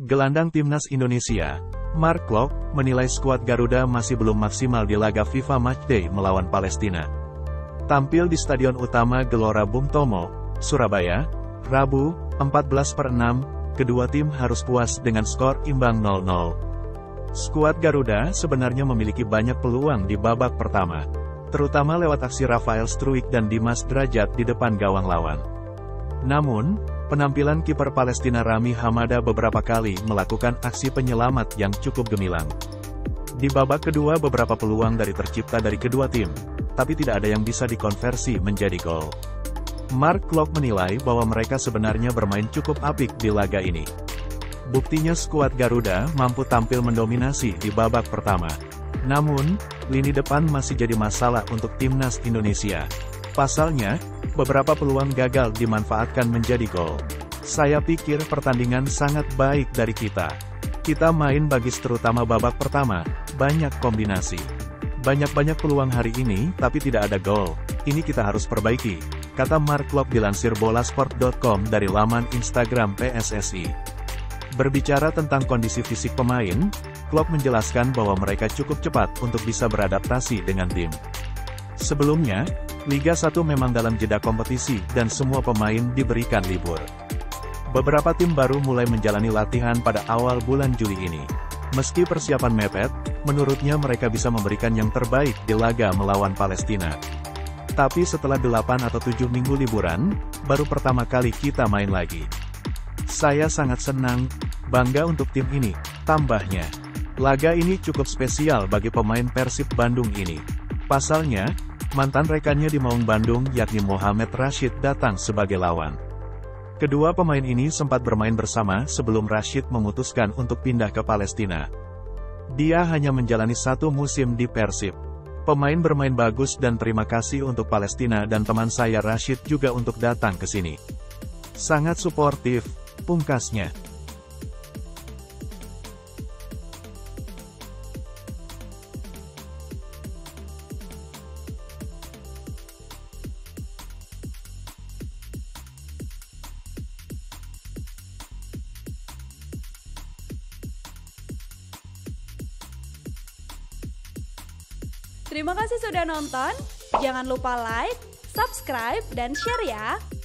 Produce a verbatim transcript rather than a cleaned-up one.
Gelandang Timnas Indonesia, Mark Klok, menilai skuad Garuda masih belum maksimal di laga FIFA Matchday melawan Palestina. Tampil di Stadion Utama Gelora Bung Tomo, Surabaya, Rabu, empat belas per enam, kedua tim harus puas dengan skor imbang nol nol. Skuad Garuda sebenarnya memiliki banyak peluang di babak pertama, terutama lewat aksi Rafael Struijk dan Dimas Drajat di depan gawang lawan. Namun, penampilan kiper Palestina Rami Hamada beberapa kali melakukan aksi penyelamat yang cukup gemilang. Di babak kedua beberapa peluang dari tercipta dari kedua tim, tapi tidak ada yang bisa dikonversi menjadi gol. Mark Klok menilai bahwa mereka sebenarnya bermain cukup apik di laga ini. Buktinya skuad Garuda mampu tampil mendominasi di babak pertama. Namun, lini depan masih jadi masalah untuk Timnas Indonesia. Pasalnya, beberapa peluang gagal dimanfaatkan menjadi gol. Saya pikir pertandingan sangat baik dari kita. Kita main bagus terutama babak pertama, banyak kombinasi. Banyak-banyak peluang hari ini, tapi tidak ada gol. Ini kita harus perbaiki, kata Mark Klok dilansir bolasport dot com dari laman Instagram P S S I. Berbicara tentang kondisi fisik pemain, Klok menjelaskan bahwa mereka cukup cepat untuk bisa beradaptasi dengan tim. Sebelumnya, Liga satu memang dalam jeda kompetisi dan semua pemain diberikan libur. Beberapa tim baru mulai menjalani latihan pada awal bulan Juli ini. Meski persiapan mepet, menurutnya mereka bisa memberikan yang terbaik di laga melawan Palestina. Tapi setelah delapan atau tujuh minggu liburan, baru pertama kali kita main lagi. Saya sangat senang, bangga untuk tim ini, tambahnya. Laga ini cukup spesial bagi pemain Persib Bandung ini. Pasalnya, mantan rekannya di Maung Bandung yakni Mohamed Rashid datang sebagai lawan. Kedua pemain ini sempat bermain bersama sebelum Rashid memutuskan untuk pindah ke Palestina. Dia hanya menjalani satu musim di Persib. Pemain bermain bagus dan terima kasih untuk Palestina dan teman saya Rashid juga untuk datang ke sini. Sangat suportif, pungkasnya. Terima kasih sudah nonton, jangan lupa like, subscribe, dan share ya!